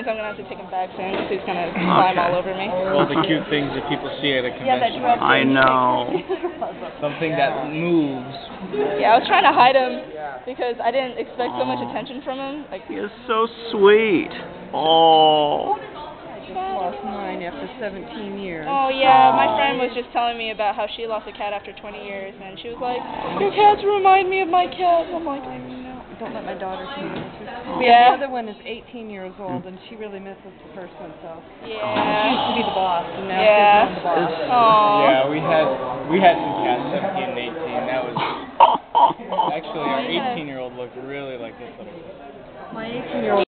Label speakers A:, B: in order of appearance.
A: means I'm going to have to take him back soon because he's going to climb all over me.
B: All the cute things that people see at a convention.
C: I know.
B: Something that moves.
A: Yeah, I was trying to hide him because I didn't expect so much attention from him. Like,
C: He is so sweet. Oh.
D: Lost mine after 17 years.
A: oh yeah, my friend was just telling me about how she lost a cat after 20 years, and she was like, "Your cats remind me of my cat." And I'm like,
D: No, don't let my daughter see it.
A: Yeah.
D: The other one is 18 years old, and she really misses the first one. So she used
A: yeah.
D: to be the boss, and now
A: Yeah.
D: she's not the boss.
A: Aww.
B: Yeah, we had some cats, 17 and 18. That was actually our 18-year-old looked really like this little kid.
D: My 18-year-old.